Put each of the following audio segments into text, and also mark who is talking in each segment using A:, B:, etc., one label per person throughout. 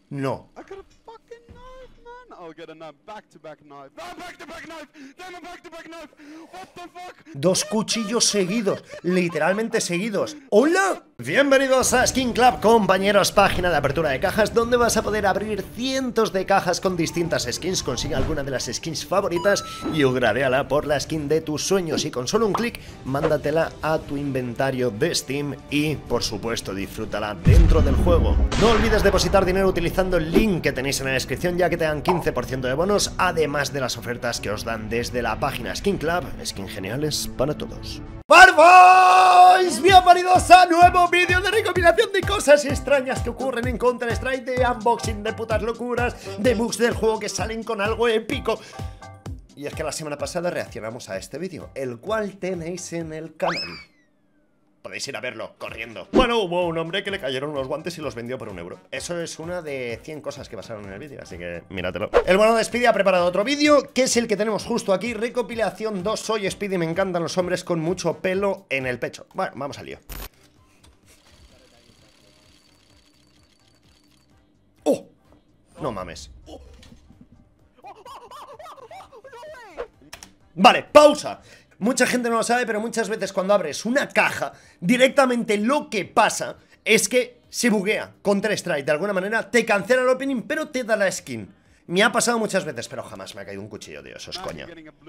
A: No. Dos cuchillos seguidos, literalmente seguidos. ¡Hola! Bienvenidos a Skin Club, compañeros, página de apertura de cajas donde vas a poder abrir cientos de cajas con distintas skins. Consigue alguna de las skins favoritas y upgradeala por la skin de tus sueños y con solo un clic, mándatela a tu inventario de Steam y, por supuesto, disfrútala dentro del juego. No olvides depositar dinero utilizando el link que tenéis en la descripción, ya que te dan 15% de bonos, además de las ofertas que os dan desde la página Skin Club. Skin geniales para todos. ¡Barboys! Bienvenidos a nuevo vídeo de recopilación de cosas extrañas que ocurren en Counter-Strike, de unboxing, de putas locuras, de bugs del juego que salen con algo épico. Y es que la semana pasada reaccionamos a este vídeo, el cual tenéis en el canal. Podéis ir a verlo, corriendo. Bueno, hubo un hombre que le cayeron unos guantes y los vendió por €1. Eso es una de 100 cosas que pasaron en el vídeo, así que míratelo. El bueno de Speedy ha preparado otro vídeo, que es el que tenemos justo aquí. Recopilación 2, soy Speedy, me encantan los hombres con mucho pelo en el pecho. Bueno, vamos al lío. ¡Oh! No mames. Vale, pausa. Mucha gente no lo sabe, pero muchas veces cuando abres una caja, directamente lo que pasa es que se buguea Counter-Strike. De alguna manera te cancela el opening, pero te da la skin. Me ha pasado muchas veces, pero jamás me ha caído un cuchillo, tío. Eso es coña.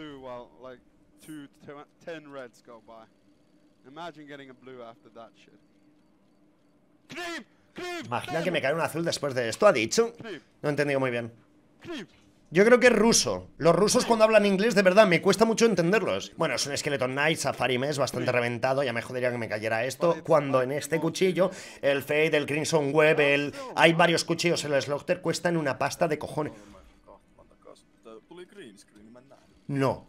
A: Imagina que me cae un azul después de esto, ¿ha dicho? No he entendido muy bien. Yo creo que es ruso. Los rusos cuando hablan inglés, de verdad, me cuesta mucho entenderlos. Bueno, es un Skeleton Knight, Safari Mesh, bastante reventado. Ya me jodería que me cayera esto. Cuando en este cuchillo, el Fade, el Crimson Web, hay varios cuchillos en el Slaughter, cuestan una pasta de cojones. No.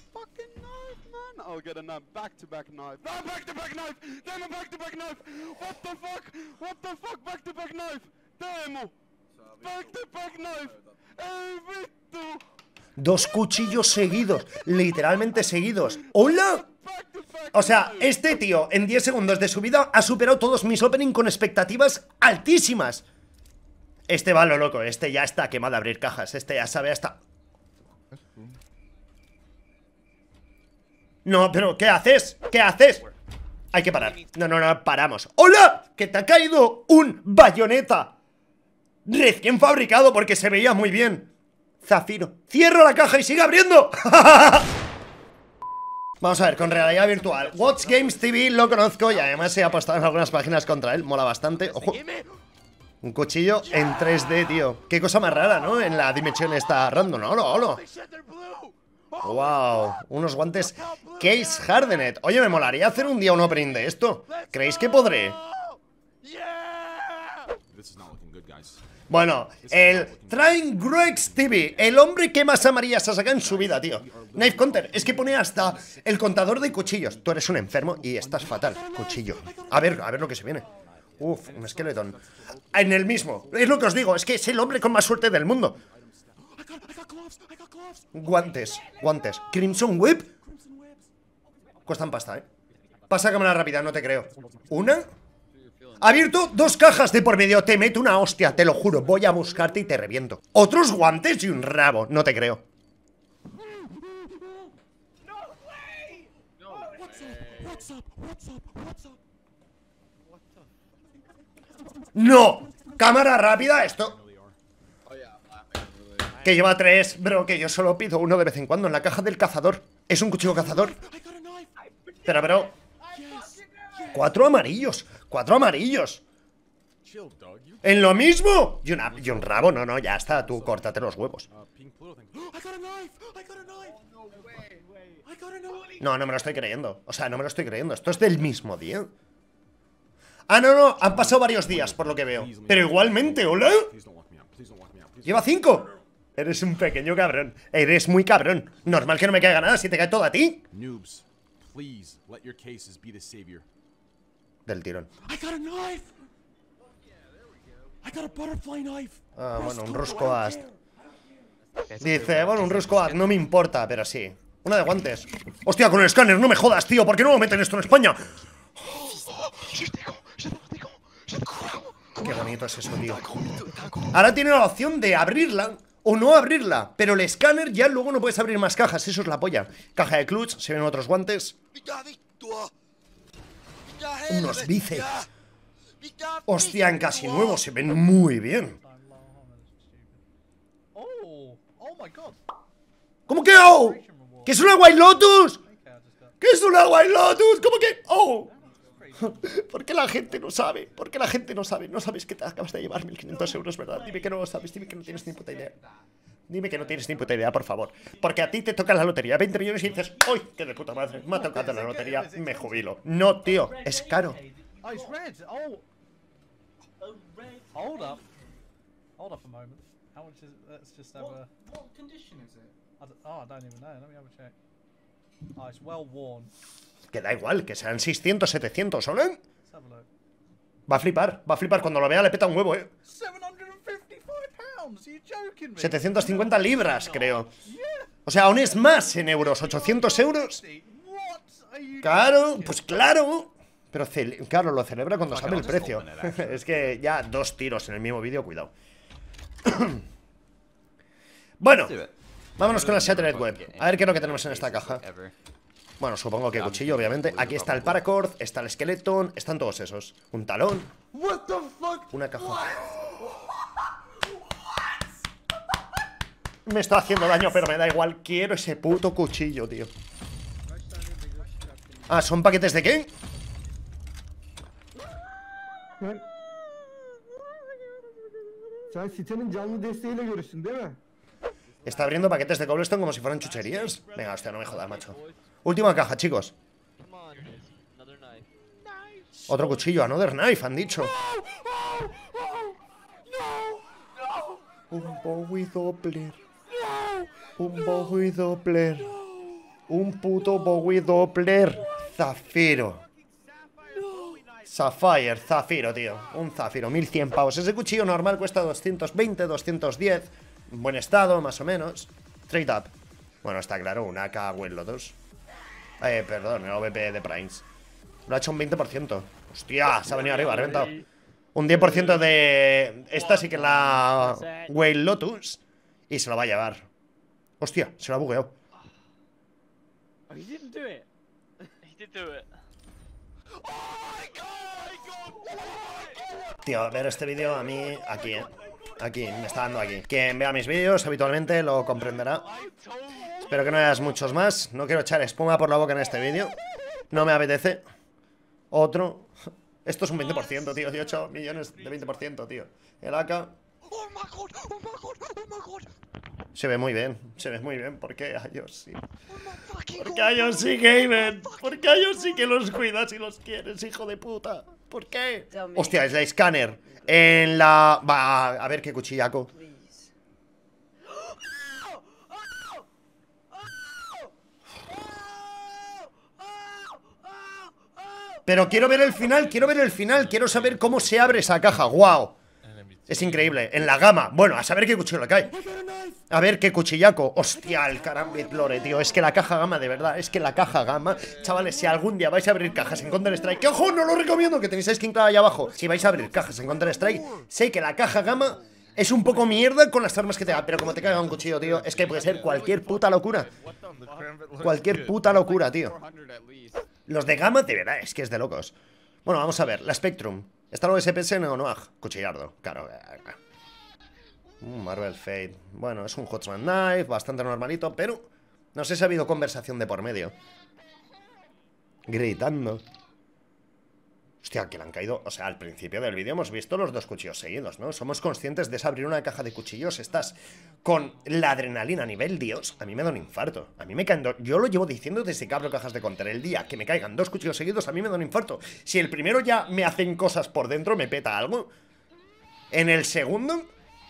A: Dos cuchillos seguidos, literalmente seguidos. ¡Hola! O sea, este tío en 10 segundos de su vida ha superado todos mis opening con expectativas altísimas. Este va a lo loco, este ya está quemado a abrir cajas, este ya sabe hasta... No, pero ¿qué haces? ¿Qué haces? Hay que parar. No, no, no, paramos. ¡Hola! ¡Que te ha caído un bayoneta! Recién fabricado porque se veía muy bien. Zafiro. ¡Cierra la caja y sigue abriendo! Vamos a ver, con realidad virtual. Watch Games TV lo conozco y además se ha apostado en algunas páginas contra él. Mola bastante. Ojo. Un cuchillo en 3D, tío. Qué cosa más rara, ¿no? En la dimensión esta random. ¡Hola, hola! Wow, unos guantes Case Hardened. Oye, me molaría hacer un día un opening de esto. ¿Creéis que podré? Bueno, el Trying Grex TV, el hombre que más amarillas ha sacado en su vida, tío. Knife Counter, es que pone hasta el contador de cuchillos. Tú eres un enfermo y estás fatal. Cuchillo. A ver lo que se viene. Uf, un Skeleton. En el mismo, es lo que os digo, es que es el hombre con más suerte del mundo. Guantes, guantes. Crimson Web. Cuestan pasta, Pasa cámara rápida, no te creo. ¿Una? Abierto 2 cajas de por medio. Te meto una hostia, te lo juro. Voy a buscarte y te reviento. Otros guantes y un rabo, no te creo. ¡No! Cámara rápida, esto. Que lleva 3, bro, que yo solo pido uno de vez en cuando en la caja del cazador. Es un cuchillo cazador. Pero, bro, 4 amarillos. 4 amarillos. ¿En lo mismo? Y un rabo, no, ya está. Tú córtate los huevos. No, no me lo estoy creyendo. O sea, no me lo estoy creyendo. Esto es del mismo día. Ah, no, han pasado varios días, por lo que veo. Pero igualmente, ¿hola? Lleva 5. Eres un pequeño cabrón. Eres muy cabrón. Normal que no me caiga nada si te cae todo a ti. Del tirón. Ah, bueno, un Ruskoast. Dice, bueno, un Ruskoast, no me importa, pero sí. Una de guantes. Hostia, con el escáner, no me jodas, tío. ¿Por qué no me meten esto en España? Qué bonito es eso, tío. Ahora tiene la opción de abrirla o no abrirla, pero el escáner ya luego no puedes abrir más cajas. Eso es la polla. Caja de clutch, se ven otros guantes. Unos bíceps. Hostia, en casi nuevo se ven muy bien. ¿Cómo que oh? ¿Qué es una White Lotus? ¿Qué es una White Lotus? ¿Cómo que oh? ¿Por qué la gente no sabe? ¿Por qué la gente no sabe? No sabes que te acabas de llevar 1500 euros, ¿verdad? Dime que no lo sabes, dime que no tienes ni puta idea. Dime que no tienes ni puta idea, por favor. Porque a ti te toca la lotería 20 millones y dices, ¡uy, qué de puta madre! Me ha tocado la lotería, me jubilo. No, tío, es caro.
B: Hold up a moment. How much is it? Let's just have a...
C: What condition is it?
B: I don't even know. Let me have a check. Oh, it's well worn.
A: Que da igual, que sean 600, 700, ¿o no?
B: Let's have a look.
A: Va a flipar, cuando lo vea le peta un huevo,
B: 755 pounds. Are you joking me?
A: 750 libras, creo. O sea, aún es más en euros, 800 euros.
B: What are you...
A: Claro, pues claro. Pero claro, lo celebra cuando sabe el precio. Es que ya 2 tiros en el mismo vídeo, cuidado. Bueno, vámonos con la Shattered Web. A ver qué es lo que tenemos en esta caja. Bueno, supongo que cuchillo, obviamente. Aquí está el paracord, está el skeleton, están todos esos. Un talón. Una caja. Me está haciendo daño, pero me da igual. Quiero ese puto cuchillo, tío. Ah, ¿son paquetes de qué? Está abriendo paquetes de cobblestone como si fueran chucherías. Venga, hostia, no me jodas, macho. Última caja, chicos. Otro cuchillo, another knife, han dicho. Un Bowie Doppler. Un Bowie Doppler. Un puto Bowie Doppler. Zafiro. Sapphire, zafiro, tío. Un zafiro, 1100 pavos. Ese cuchillo normal cuesta 220, 210. En buen estado, más o menos. Trade up. Bueno, está claro, un AK White Lotus. Perdón, el OVP de Primes. Lo ha hecho un 20%. Hostia, se ha venido arriba, ha reventado. Un 10% de... Esta sí que es la White Lotus. Y se lo va a llevar. Hostia, se lo ha bugueado. Tío, ver este vídeo a mí aquí, aquí, me está dando aquí. Quien vea mis vídeos habitualmente lo comprenderá. Espero que no veas muchos más. No quiero echar espuma por la boca en este vídeo. No me apetece. Otro. Esto es un 20%, tío. 18 millones de 20%, tío. El AK. Se ve muy bien, se ve muy bien. ¿Por qué a ellos sí? ¿Por qué a ellos sí, Gaben? ¿Por qué a ellos sí que los cuidas y los quieres, hijo de puta? ¿Por qué? Hostia, es la escáner. En la... Va, a ver qué cuchillaco. Pero quiero ver el final, quiero ver el final. Quiero saber cómo se abre esa caja. ¡Wow! Es increíble. En la gama. Bueno, a saber qué cuchillo le cae. A ver qué cuchillaco. Hostia, el Karambit Lore, tío. Es que la caja gama, de verdad. Es que la caja gama. Chavales, si algún día vais a abrir cajas en Counter-Strike, que ojo, no lo recomiendo, que tenéis skin clave ahí abajo. Si vais a abrir cajas en Counter-Strike, sé que la caja gama es un poco mierda con las armas que te da. Pero como te caiga un cuchillo, tío, es que puede ser cualquier puta locura. Cualquier puta locura, tío. Los de gama, de verdad, es que es de locos. Bueno, vamos a ver. La Spectrum. ¿Está lo SPS o no? Cuchillardo, claro. Marvel Fate. Bueno, es un Huntsman Knife, bastante normalito, pero no sé si ha habido conversación de por medio. Gritando. Hostia, que le han caído. O sea, al principio del vídeo hemos visto los 2 cuchillos seguidos, ¿no? Somos conscientes de abrir una caja de cuchillos. Estás con la adrenalina a nivel Dios. A mí me da un infarto. A mí me caen yo lo llevo diciendo desde que abro cajas de Counter. El día que me caigan 2 cuchillos seguidos, a mí me da un infarto. Si el primero ya me hacen cosas por dentro, me peta algo. En el segundo...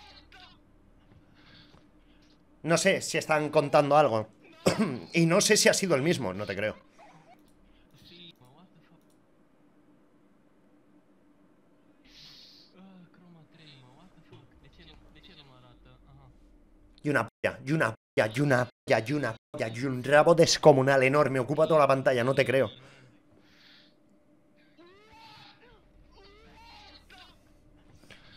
A: No sé si están contando algo. Y no sé si ha sido el mismo, no te creo. Y una polla, y una polla, y una polla, y una polla, y un rabo descomunal enorme. Ocupa toda la pantalla, no te creo.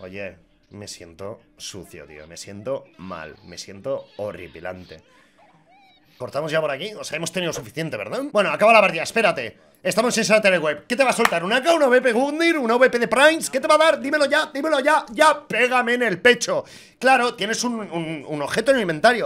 A: Oye, me siento sucio, tío. Me siento mal. Me siento horripilante. Cortamos ya por aquí. O sea, hemos tenido suficiente, ¿verdad? Bueno, acaba la partida, espérate. Estamos en Sala Teleweb. ¿Qué te va a soltar? ¿Una AK? ¿Una VP Gundir? ¿Una VP de Primes? ¿Qué te va a dar? Dímelo ya, dímelo ya. Ya, pégame en el pecho. Claro, tienes un objeto en el inventario.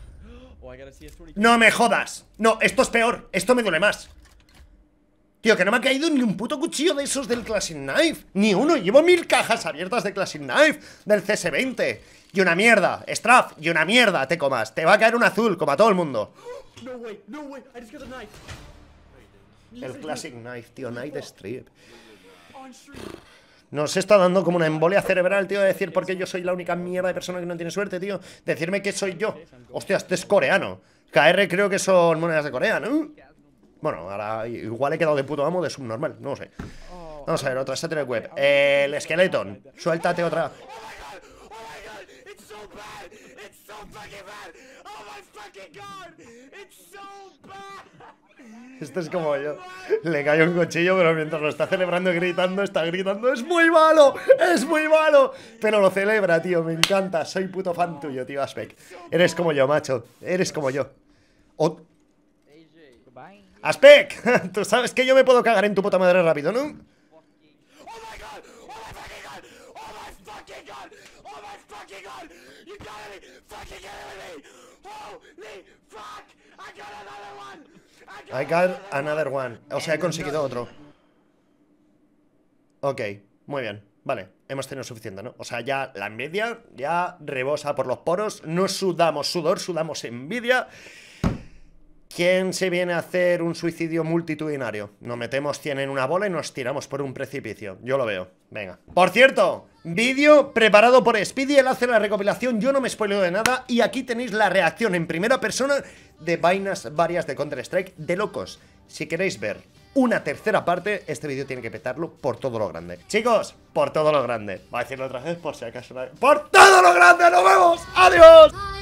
A: No me jodas. No, esto es peor. Esto me duele más. Tío, que no me ha caído ni un puto cuchillo de esos del Classic Knife. Ni uno. Llevo 1000 cajas abiertas de Classic Knife. Del CS20. Y una mierda. Straff. Y una mierda, te comas. Te va a caer un azul, como a todo el mundo. El Classic Knife, tío. Night Strip. Nos está dando como una embolia cerebral, tío, de decir porque yo soy la única mierda de persona que no tiene suerte, tío. Decirme que soy yo. Hostia, este es coreano. KR creo que son monedas de Corea, ¿no? Bueno, ahora igual he quedado de puto amo de subnormal, no lo sé. Vamos a ver, otra Satellite Web. El Skeleton, suéltate otra. Esto es como yo. Le cae un cuchillo, pero mientras lo está celebrando y gritando, está gritando: ¡es muy malo! ¡Es muy malo! Pero lo celebra, tío, me encanta. Soy puto fan tuyo, tío, Aspec. Eres como yo, macho. Eres como yo. Aspec, tú sabes que yo me puedo cagar en tu puta madre rápido, ¿no? I got another one. O sea, he conseguido otro. Ok, muy bien. Vale, hemos tenido suficiente, ¿no? O sea, ya la envidia ya rebosa por los poros. No sudamos sudor, sudamos envidia. ¿Quién se viene a hacer un suicidio multitudinario? Nos metemos 100 en una bola y nos tiramos por un precipicio. Yo lo veo. Venga. Por cierto, vídeo preparado por Speedy. Él hace la recopilación. Yo no me spoileo de nada. Y aquí tenéis la reacción en primera persona de vainas varias de Counter-Strike de locos. Si queréis ver una tercera parte, este vídeo tiene que petarlo por todo lo grande. Chicos, por todo lo grande. Voy a decirlo otra vez por si acaso. ¡Por todo lo grande! ¡Nos vemos! ¡Adiós!